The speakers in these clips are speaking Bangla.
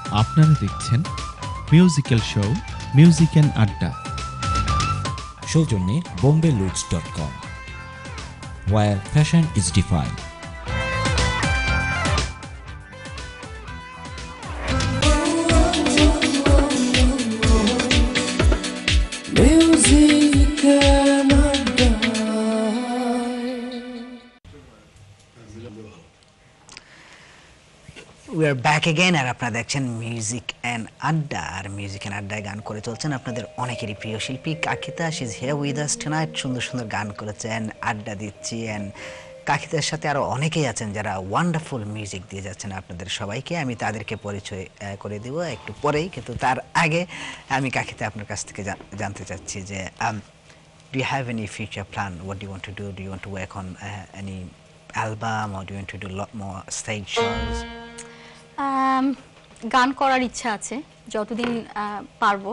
আপনারা দেখছেন মিউজিক্যাল শো মিউজিক অ্যান্ড আড্ডা। সৌজন্যে bombayloots.com, where fashion is defined. We are back again আর আপনারা দেখছেন মিউজিক অ্যান্ড আড্ডা। আর মিউজিক অ্যান্ড আড্ডায় গান করে চলছেন আপনাদের অনেকেরই প্রিয় শিল্পী Kakita. She is here with us tonight. সুন্দর সুন্দর গান করেছেন, আড্ডা দিচ্ছি। অ্যান্ড কাকিতার সাথে আরও অনেকেই আছেন যারা ওয়ান্ডারফুল মিউজিক দিয়ে যাচ্ছেন আপনাদের সবাইকে। আমি তাদেরকে পরিচয় করে দেব একটু পরেই, কিন্তু তার আগে আমি কাকিতা আপনার কাছ থেকে জানতে চাচ্ছি যে do you have any future plan? What do you want to do? Do you want to work on any album, or do you want to do a lot more stage shows? গান করার ইচ্ছা আছে, যতদিন পারবো।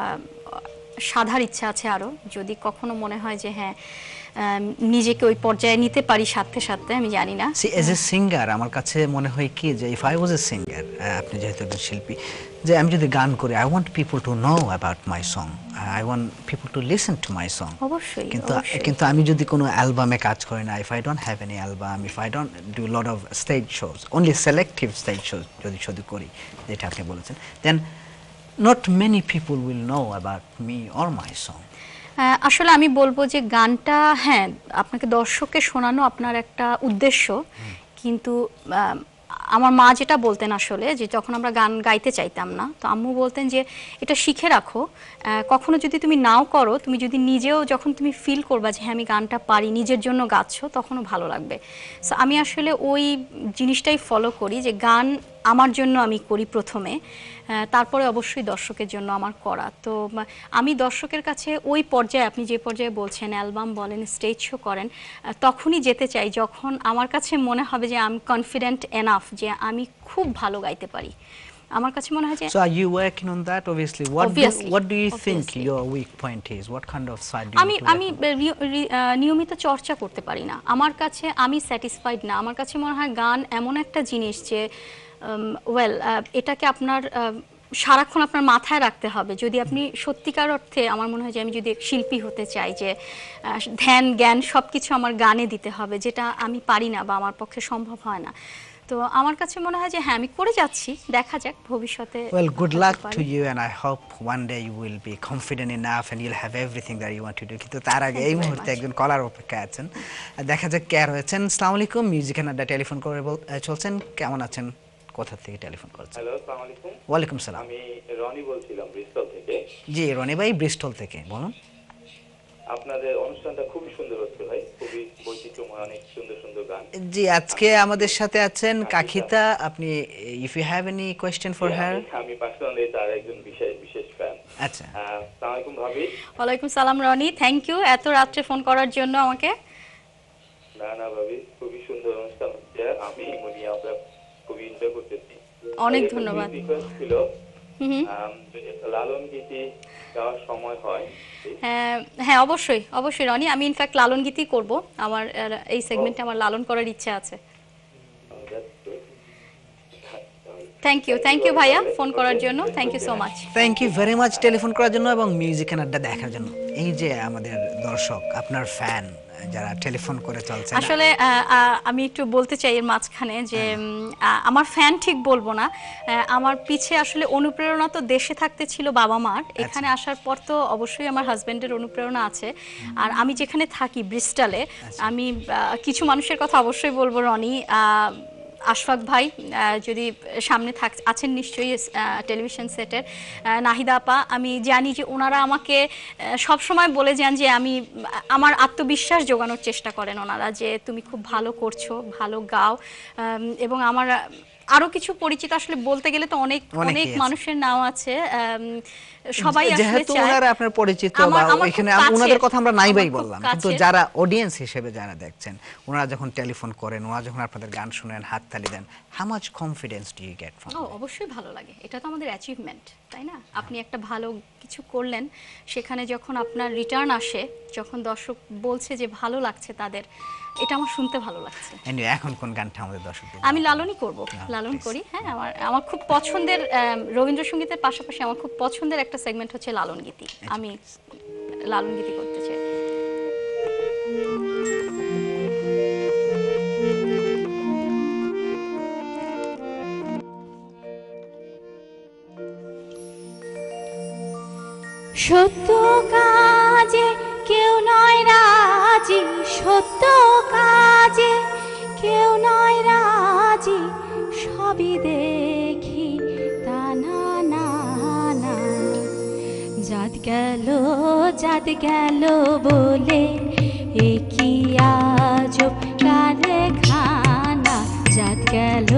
সাধার ইচ্ছা আছে আরও, যদি কখনো মনে হয় যে হ্যাঁ নিজেকে ওই পর্যায়ে নিতে পারি সাথে সাথে, আমি জানি না। সি এজ এ সিঙ্গার আমার কাছে মনে হয় কি যে if I was a singer, আপনি যেহেতু একজন শিল্পী, যে আমি যদি গান করি, I want people to know about my song, I want people to listen to my song. অবশ্যই। কিন্তু আমি যদি কোনো অ্যালবামে কাজ করি না, if I don't have any album, if I don't do lot of stage shows, only selective stage shows যদি শুধু করি, যেটা আপনি বলেছেন, দেন not many people will know about me or my song. আসলে আমি বলবো যে গানটা, হ্যাঁ আপনাকে দর্শককে শোনানো আপনার একটা উদ্দেশ্য, কিন্তু আমার মা যেটা বলতেন আসলে, যে যখন আমরা গান গাইতে চাইতাম না, তো আম্মু বলতেন যে এটা শিখে রাখো, কখনো যদি তুমি নাও করো, তুমি যদি নিজেও যখন তুমি ফিল করবা যে হ্যাঁ আমি গানটা পারি, নিজের জন্য গাচ্ছ, তখনও ভালো লাগবে। সো আমি আসলে ওই জিনিসটাই ফলো করি, যে গান আমার জন্য আমি করি প্রথমে, তারপরে অবশ্যই দর্শকের জন্য আমার করা। তো আমি দর্শকের কাছে ওই পর্যায়ে, আপনি যে পর্যায়ে বলছেন অ্যালবাম বলেন, স্টেজ শো করেন, তখনই যেতে চাই যখন আমার কাছে মনে হবে যে আমি কনফিডেন্ট এনাফ যে আমি খুব ভালো গাইতে পারি। আমার কাছে মনে হয় যে So are you working on that? Obviously. What do you think your weak point is? What kind of side do you want to আমি নিয়মিত চর্চা করতে পারি না। আমার কাছে আমি স্যাটিসফাইড না। আমার কাছে মনে হয় গান এমন একটা জিনিস যে এটাকে আপনার সারাক্ষণ আপনার মাথায় রাখতে হবে। যদি আপনি সত্যিকার অর্থে, আমার মনে হয় যে আমি যদি শিল্পী হতে চাই, যে ধ্যান জ্ঞান সব কিছু আমার গানে দিতে হবে, যেটা আমি পারি না বা আমার পক্ষে সম্ভব হয় না। তো আমার কাছে মনে হয় যে হ্যাঁ আমি করে যাচ্ছি, দেখা যাক ভবিষ্যতে। Well, good luck to you, and I hope one day you will be confident enough and you'll have everything that you want to do. কিন্তু তার আগে এই মুহূর্তে একজন কলার অপেক্ষায় আছেন, দেখা যাক কে রয়েছেন। আসসালামু আলাইকুম, মিউজিক অ্যান্ড আড্ডা টেলিফোন করে চলছেন। কেমন আছেন? কোথা থেকে টেলিফোন করছেন? হ্যালো, আসসালামু আলাইকুম। ওয়ালাইকুম সালাম। আমি রনি বলছিলাম ব্রিস্টল থেকে। জি রনি ভাই, ব্রিস্টল থেকে বলুন। আপনাদের অনুষ্ঠানটা খুবই সুন্দর হচ্ছে ভাই, খুবই বৈচিত্র্যময়, অনেক সুন্দর সুন্দর গান। জি, আজকে আমাদের সাথে আছেন কাকিতা। আপনি if you have any question for her. আমি পার্সোনালি তার একজন বিশেষ ফ্যান। আচ্ছা, আসসালামু আলাইকুম ভাবি। ওয়ালাইকুম সালাম রনি, থ্যাংক ইউ এত রাত্রে ফোন করার জন্য আমাকে। না ভাবি, খুবই সুন্দর অনুষ্ঠান হচ্ছে, আমি মনি আমরা খুবই এনজয় করতেছি। অনেক ধন্যবাদ। রিকোয়েস্ট ছিল যদি একটা লালন গীতি গাওয়ার সময় হয়। হ্যাঁ অবশ্যই অবশ্যই রনি, আমি ইনফ্যাক্ট লালন গীতি করব। আমার এই সেগমেন্টে আমার লালন করার ইচ্ছা আছে। থ্যাংক ইউ ভাইয়া ফোন করার জন্য, thank you so much. Thank you very much telephone করার জন্য এবং মিউজিক অ্যান্ড আড্ডা দেখার জন্য। এই যে আমাদের দর্শক, আপনার ফ্যান যারা টেলিফোন করে চলছে, আসলে আমি একটু বলতে চাই এর মাঝখানে যে আমার ফ্যান ঠিক বলবো না, আমার পিছে আসলে অনুপ্রেরণা তো দেশে থাকতে ছিল বাবা মার, এখানে আসার পর তো অবশ্যই আমার হাজবেন্ডের অনুপ্রেরণা আছে। আর আমি যেখানে থাকি ব্রিস্টলে, আমি কিছু মানুষের কথা অবশ্যই বলবো রনি। আশফাক ভাই যদি সামনে আছেন নিশ্চয়ই টেলিভিশন সেটের, নাহিদা আপা, আমি জানি যে ওনারা আমাকে সব সময় বলে যান যে আমার আত্মবিশ্বাস জোগানোর চেষ্টা করেন ওনারা, যে তুমি খুব ভালো করছো, ভালো গাও। এবং আমার আরো কিছু পরিচিত, আসলে বলতে গেলে তো অনেক মানুষের নাম আছে, সবাই আসলে চায়। ওনারা আপনার পরিচিত বা এখানে ওনাদের কথা আমরা নাই বাই বললাম, কিন্তু যারা অডিয়েন্স হিসেবে যারা দেখছেন, ওনারা যখন টেলিফোন করেন, ওনারা যখন আপনাদের গান শুনেন, হাততালি দেন, how much confidence do you get from? অবশ্যই ভালো লাগে, এটা তো আমাদের অ্যাচিভমেন্ট, তাই না? আপনি একটা ভালো কিছু করলেন, সেখানে যখন আপনার রিটার্ন আসে, যখন দর্শক বলছে যে ভালো লাগছে তাদের, এটা আমার শুনতে ভালো লাগছে। Anyway, এখন কোন গানটা আমাদের দর্শকদের আমি লালনই করব, লালন করি। হ্যাঁ, আমার খুব পছন্দের রবীন্দ্রসঙ্গীতের পাশাপাশি আমার খুব পছন্দের একটা সেগমেন্ট হচ্ছে লালন গীতি। আমি লালন গীতি করতে চাই। সত্য কাজে কেউ নয় রাজি, সত্য কাজে কেউ নয় রাজি, সবই দেখি তা না না না। জাত গেল বলে এ কি আজব কারখানা। জাত গেল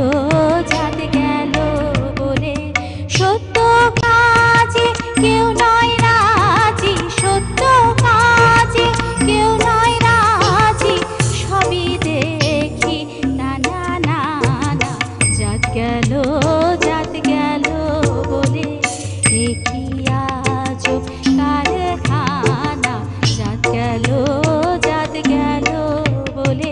বলে সত্য কাজে কেউ নয় রাজি, সত্য কাজে কেউ নয় রাজি, সবই দেখি না না না না। জাত গেল বলে এ কি আজব কারখানা। জাত গেল বলে।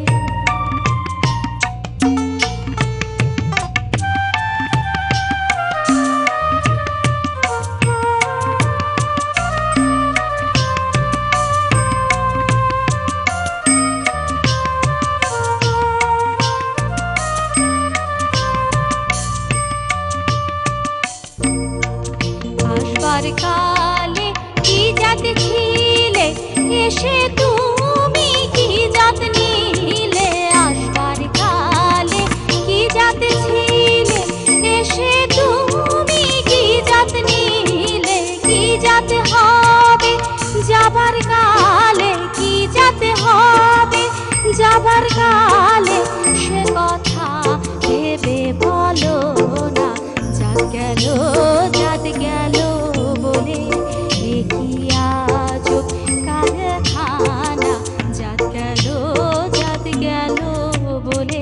আসবার কালে কি জাত ছিলে, এসে তুমি কি জাত নিলে। আসবার কালে কি জাত ছিলে, এসে তুমি কি জাত নিলে। কি জাত হবে যাবার কালে, কি জাত হবে যাবার কালে, সে কথা ভেবে বলো না। জাত গেল বলে এ কি আজব কারখানা। জাত গেল বলে।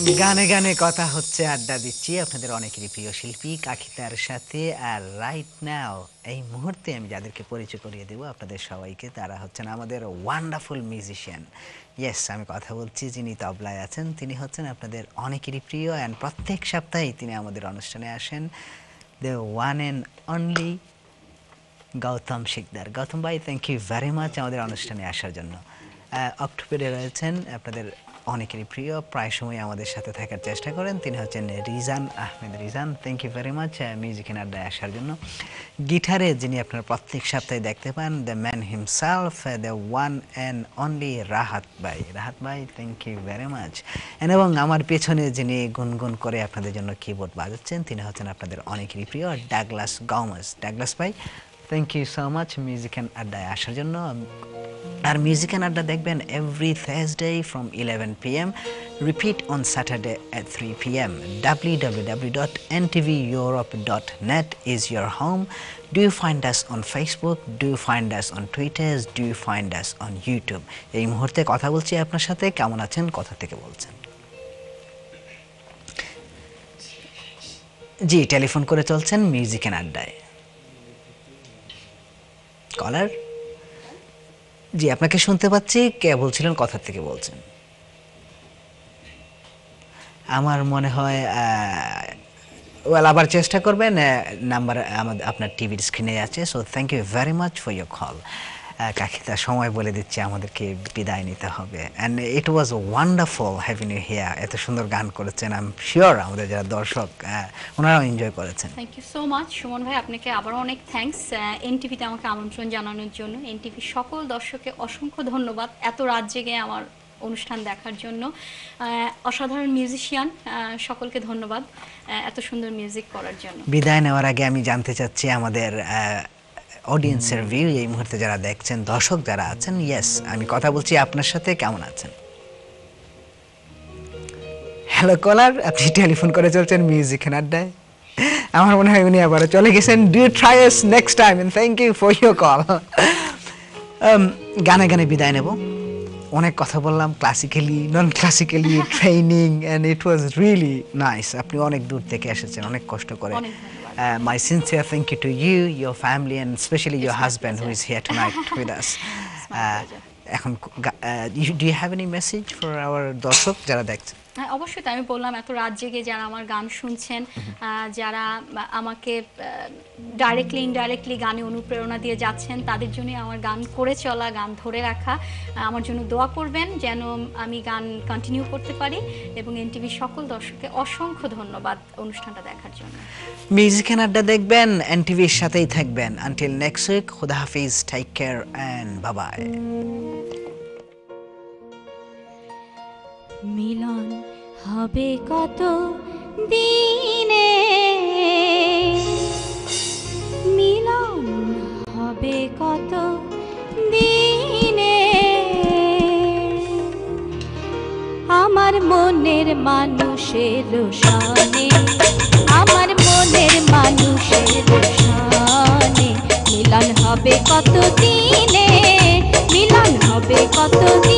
গানে গানে কথা হচ্ছে, আড্ডা দিচ্ছি আপনাদের অনেকেরই প্রিয় শিল্পী কাখিতার সাথে। আর রাইট নাও এই মুহূর্তে আমি যাদেরকে পরিচয় করিয়ে দেব আপনাদের সবাইকে, তারা হচ্ছেন আমাদের ওয়ান্ডারফুল মিউজিশিয়ান। ইয়েস, আমি কথা বলছি যিনি তবলায় আছেন, তিনি হচ্ছেন আপনাদের অনেকেরই প্রিয় অ্যান্ড প্রত্যেক সপ্তাহেই তিনি আমাদের অনুষ্ঠানে আসেন, the one and only Gautam Sikdar. Gautam ভাই, থ্যাংক ইউ ভেরি মাচ আমাদের অনুষ্ঠানে আসার জন্য। অক্টোবরে রয়েছেন আপনাদের অনেকেরই প্রিয়, প্রায় সময় আমাদের সাথে থাকার চেষ্টা করেন, তিনি হচ্ছেন Rizan Ahmed. Rizan, thank you very much music in আড্ডায় আসার জন্য। গিটারে যিনি আপনারা প্রত্যেক সপ্তাহে দেখতে পান, the man himself, the one and only Rahat ভাই। রাহাত ভাই, থ্যাংক ইউ ভেরি মাচ। এবং আমার পেছনে যিনি গুনগুন করে আপনাদের জন্য কিবোর্ড বাজাচ্ছেন, তিনি হচ্ছেন আপনাদের অনেকেরই প্রিয় ডাগলাস গমেজ। ডাগলাস ভাই, thank you so much music and আড্ডায় আসার জন্য। আর মিউজিক অ্যান্ড আড্ডা দেখবেন every Thursday from 11 p.m. Repeat on Saturday at 3 p.m. www.ntveurope.net is your home. Do you find us on Facebook? Do you find us on Twitter? Do you find us on YouTube? এই মুহূর্তে কথা বলছি আপনার সাথে, কেমন আছেন, কোথা থেকে বলছেন? জি, টেলিফোন করে চলছেন মিউজিক অ্যান্ড আড্ডায়। কলার, জি আপনাকে শুনতে পাচ্ছি, কে বলছিলেন, কোথা থেকে বলছেন? আমার মনে হয় আবার চেষ্টা করবেন, নাম্বার আমাদের আপনার টিভির স্ক্রিনে আছে। So thank you very much for your call. Kakita সময় বলে দিচ্ছে, আমাদেরকে বিদায় নিতে হবে। And it was wonderful having you here. এত সুন্দর গান করেছেন, আই এম শিওর আমাদের যারা দর্শক ওনারাও এনজয় করেছেন। Thank you so much Suman ভাই, আপনাকে আবারও অনেক থ্যাঙ্কস এনটিভিতে আমাকে আমন্ত্রণ জানানোর জন্য। এনটিভির সকল দর্শককে অসংখ্য ধন্যবাদ এত রাত জেগে আমার অনুষ্ঠান দেখার জন্য। অসাধারণ মিউজিশিয়ান, সকলকে ধন্যবাদ এত সুন্দর মিউজিক করার জন্য। বিদায় নেওয়ার আগে আমি জানতে চাচ্ছি আমাদের অডিয়েন্সের ভিউ, এই মুহূর্তে যারা দেখছেন, দর্শক যারা আছেন। ইয়েস, আমি কথা বলছি আপনার সাথে, কেমন আছেন? হ্যালো কলার, আপনি টেলিফোন করে চলছেন মিউজিক অ্যান্ড আড্ডায়। আমার মনে হয় উনি আবারও চলে গেছেন। Do try us next time and thank you for your call. গানে গানে বিদায় নেব। অনেক কথা বললাম, classically, non classically, training, and it was really nice. আপনি অনেক দূর থেকে এসেছেন, অনেক কষ্ট করে। My sincere thank you to you, your family, and especially your husband who is here tonight with us. এখন do you have any message for our দর্শক যারা দেখছেন? হ্যাঁ, অবশ্যই। তো আমি বললাম এত রাত জেগে যারা আমার গান শুনছেন, যারা আমাকে ডাইরেক্টলি ইনডাইরেক্টলি গানে অনুপ্রেরণা দিয়ে যাচ্ছেন, তাদের জন্য আমার গান করে চলা, গান ধরে রাখা, আমার জন্য দোয়া করবেন যেন আমি গান কন্টিনিউ করতে পারি। এবং এনটিভির সকল দর্শককে অসংখ্য ধন্যবাদ অনুষ্ঠানটা দেখার জন্য। মিউজিক অ্যান্ড আড্ডা দেখবেন, এনটিভির সাথেই থাকবেন। আনটিল নেক্সট উইক, খুদা হাফিজ, take care and bye bye. মিলন হবে কত দিনে, মিলন হবে কত দিনে, আমার মনের মানুষের সনে, আমার মনের মানুষের সনে, মিলন হবে কত দিনে, মিলন হবে কত দিনে।